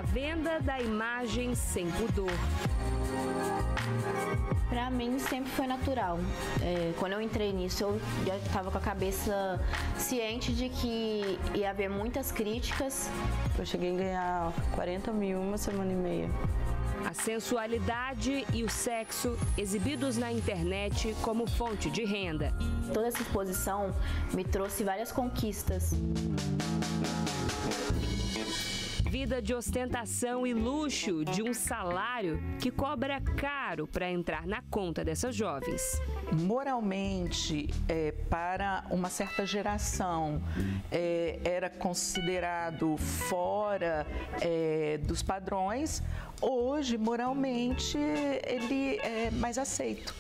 venda da imagem sem pudor. Pra mim sempre foi natural. Quando eu entrei nisso, eu já estava com a cabeça ciente de que ia haver muitas críticas. Eu cheguei a ganhar 40 mil em uma semana e meia. A sensualidade e o sexo exibidos na internet como fonte de renda. Toda essa exposição me trouxe várias conquistas. Vida de ostentação e luxo de um salário que cobra caro para entrar na conta dessas jovens. Moralmente, para uma certa geração, era considerado fora dos padrões. Hoje, moralmente, ele é mais aceito.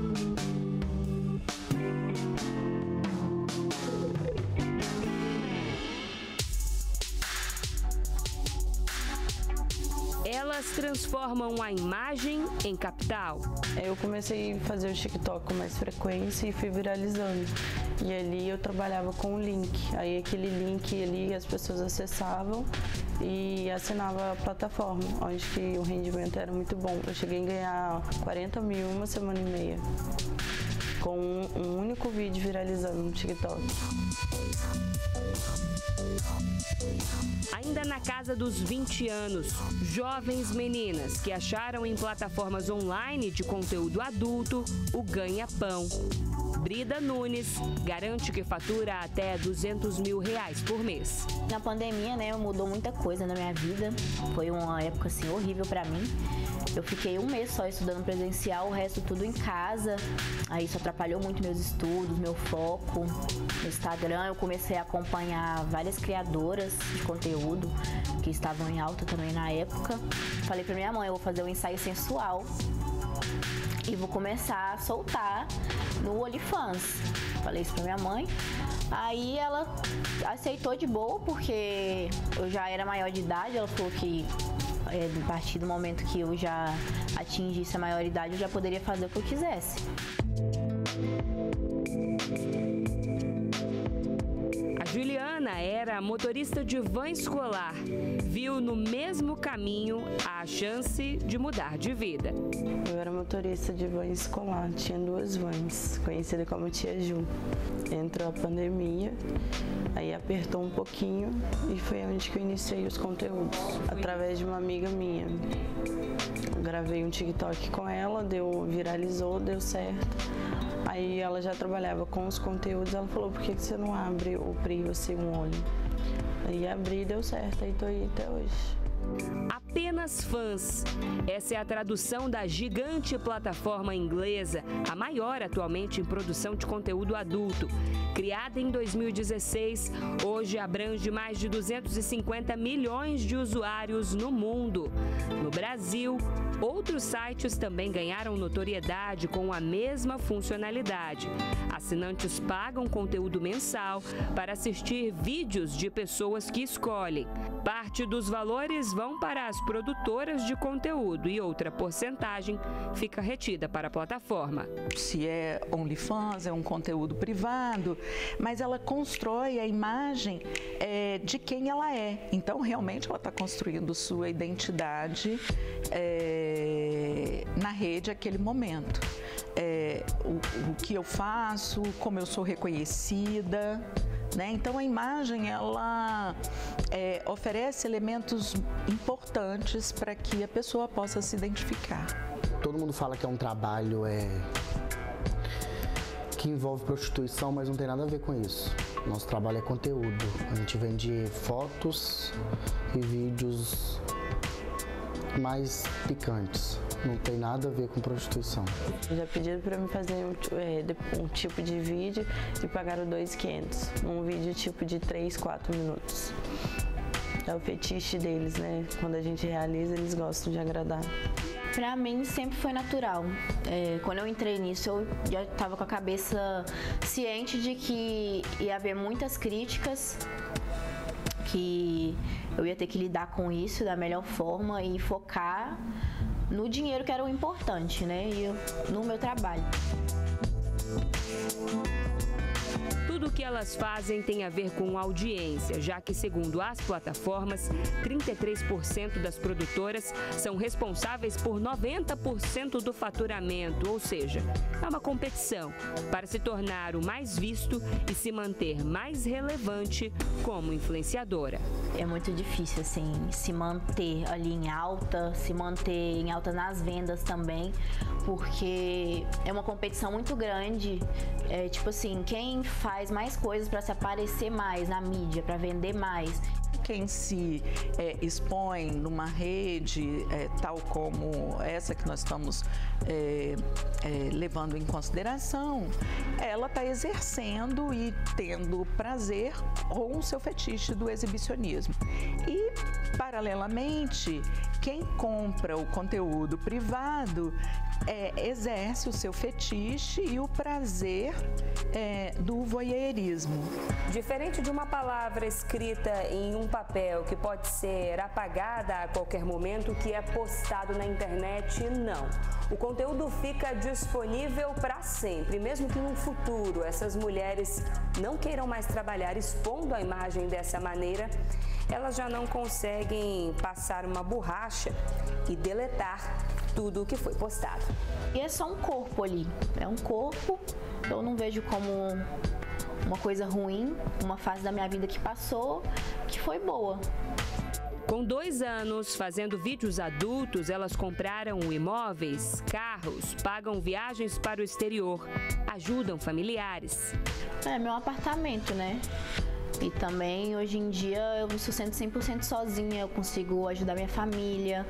Elas transformam a imagem em capital. Eu comecei a fazer o TikTok com mais frequência e fui viralizando. E ali eu trabalhava com um link. Aí aquele link ali as pessoas acessavam e assinavam a plataforma, onde que o rendimento era muito bom. Eu cheguei a ganhar 40 mil em uma semana e meia, com um único vídeo viralizando no TikTok. Ainda na casa dos 20 anos, jovens meninas que acharam em plataformas online de conteúdo adulto o ganha-pão. Brida Nunes garante que fatura até R$200 mil por mês. Na pandemia, mudou muita coisa na minha vida. Foi uma época assim horrível para mim. Eu fiquei um mês só estudando presencial, o resto tudo em casa. Aí isso atrapalhou muito meus estudos, meu foco. No Instagram eu comecei a acompanhar várias criadoras de conteúdo que estavam em alta também na época. Falei pra minha mãe, eu vou fazer um ensaio sensual e vou começar a soltar no OnlyFans. Falei isso pra minha mãe. Aí ela aceitou de boa, porque eu já era maior de idade. Ela falou que a partir do momento que eu já atingisse a maioridade, eu já poderia fazer o que eu quisesse. A Juliana era motorista de van escolar. Viu no mesmo caminho a chance de mudar de vida. Eu era motorista de van escolar, tinha 2 vans, conhecida como Tia Ju. Entrou a pandemia, aí apertou um pouquinho e foi onde que eu iniciei os conteúdos, através de uma amiga minha. Eu gravei um TikTok com ela, viralizou, deu certo. Aí ela já trabalhava com os conteúdos, ela falou, por que você não abre o Privacy um olho? Aí abri e deu certo, aí tô aí até hoje. Apenas Fãs. Essa é a tradução da gigante plataforma inglesa, a maior atualmente em produção de conteúdo adulto. Criada em 2016, hoje abrange mais de 250 milhões de usuários no mundo. No Brasil, outros sites também ganharam notoriedade com a mesma funcionalidade. Assinantes pagam conteúdo mensal para assistir vídeos de pessoas que escolhem. Parte dos valores vão para as produtoras de conteúdo e outra porcentagem fica retida para a plataforma. Se é OnlyFans, é um conteúdo privado, mas ela constrói a imagem de quem ela é. Então, realmente, ela está construindo sua identidade na rede naquele momento. O que eu faço, como eu sou reconhecida, né? Então a imagem ela oferece elementos importantes para que a pessoa possa se identificar. Todo mundo fala que é um trabalho que envolve prostituição, mas não tem nada a ver com isso. Nosso trabalho é conteúdo. A gente vende fotos e vídeos mais picantes. Não tem nada a ver com prostituição. Já pediram para me fazer um tipo de vídeo e pagaram R$2.500. Um vídeo tipo de 3, 4 minutos. É o fetiche deles, né? Quando a gente realiza, eles gostam de agradar. Pra mim sempre foi natural. Quando eu entrei nisso, eu já estava com a cabeça ciente de que ia haver muitas críticas, que eu ia ter que lidar com isso da melhor forma e focar no dinheiro, que era o importante, né? E no meu trabalho. Tudo do que elas fazem tem a ver com audiência, já que, segundo as plataformas, 33% das produtoras são responsáveis por 90% do faturamento, ou seja, é uma competição para se tornar o mais visto e se manter mais relevante como influenciadora. É muito difícil, assim, se manter ali em alta, se manter em alta nas vendas também, porque é uma competição muito grande. Tipo assim, quem faz mais coisas para se aparecer mais na mídia, para vender mais. Quem se expõe numa rede tal como essa que nós estamos levando em consideração, ela está exercendo e tendo prazer com o seu fetiche do exibicionismo. E, paralelamente, quem compra o conteúdo privado exerce o seu fetiche e o prazer do voyeurismo. Diferente de uma palavra escrita em um papel que pode ser apagada a qualquer momento, que é postado na internet, não. O conteúdo fica disponível para sempre, mesmo que no futuro essas mulheres não queiram mais trabalhar expondo a imagem dessa maneira, elas já não conseguem passar uma borracha e deletar tudo o que foi postado. E é só um corpo ali, é um corpo, eu não vejo como uma coisa ruim, uma fase da minha vida que passou, que foi boa. Com 2 anos fazendo vídeos adultos, elas compraram imóveis, carros, pagam viagens para o exterior, ajudam familiares. É meu apartamento, né? E também, hoje em dia, eu me sustento 100% sozinha, eu consigo ajudar minha família.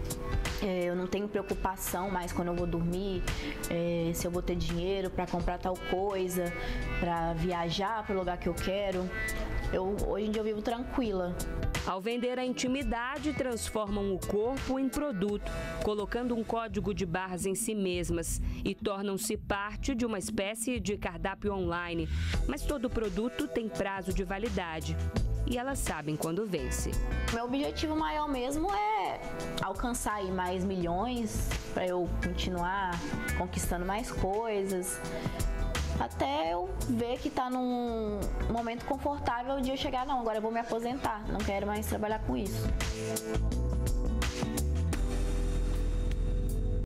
Eu não tenho preocupação mais quando eu vou dormir, se eu vou ter dinheiro para comprar tal coisa, para viajar para o lugar que eu quero. Hoje em dia eu vivo tranquila. Ao vender a intimidade, transformam o corpo em produto, colocando um código de barras em si mesmas e tornam-se parte de uma espécie de cardápio online. Mas todo produto tem prazo de validade e elas sabem quando vence. Meu objetivo maior mesmo é alcançar aí mais milhões para eu continuar conquistando mais coisas. Até eu ver que tá num momento confortável de eu chegar, não, agora eu vou me aposentar, não quero mais trabalhar com isso.